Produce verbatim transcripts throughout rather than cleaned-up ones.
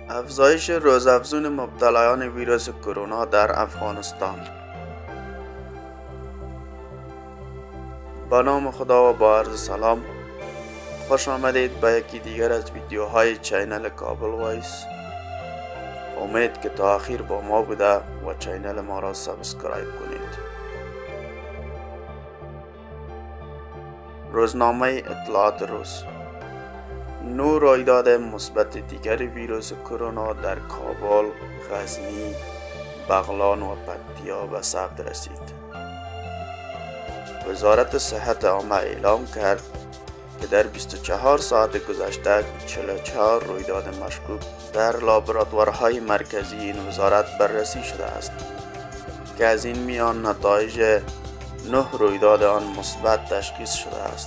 افزایش روزافزون مبتلایان ویروس کرونا در افغانستان. با نام خدا و با عرض سلام، خوش آمدید به یکی دیگر از ویدیوهای چینل کابل وایس. امید که تا آخر با ما بوده و چینل ما را سابسکرایب کنید. روزنامه اطلاعات روز: نو رویداد مثبت دیگر ویروس کرونا در کابل، غزنی، بغلان و پکتیا به ثبت رسید. وزارت صحت عامه اعلام کرد که در بیست و چهار ساعت گذشته چهل و چهار رویداد مشکوک در لابراتوارهای مرکزی این وزارت بررسی شده است که از این میان نتایج نه رویداد آن مثبت تشخیص شده است.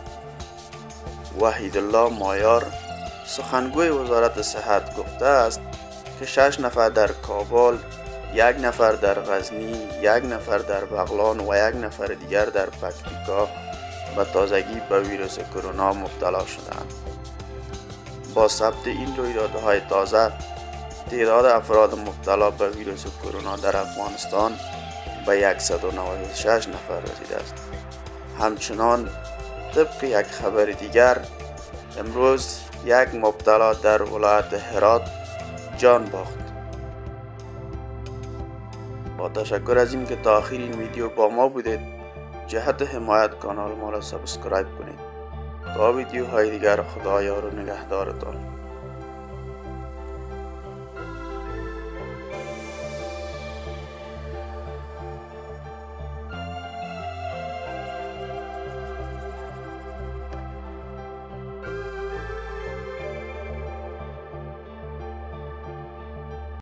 وحیدالله مایار، سخنگوی وزارت صحت، گفته است که شش نفر در کابل، یک نفر در غزنی، یک نفر در بغلان و یک نفر دیگر در پکتیکا به تازگی به ویروس کرونا مبتلا شدند. با ثبت این رویدادهای تازه، تعداد افراد مبتلا به ویروس کرونا در افغانستان به صد و نود و شش نفر رسیده است. همچنان طبق یک خبر دیگر، امروز یک مبتلا در ولایت هرات جان باخت. با تشکر از این که تا آخر این ویدیو با ما بودید، جهت حمایت کانال ما را سابسکرایب کنید. تا ویدیوهای دیگر، خدایا و نگهدارتان.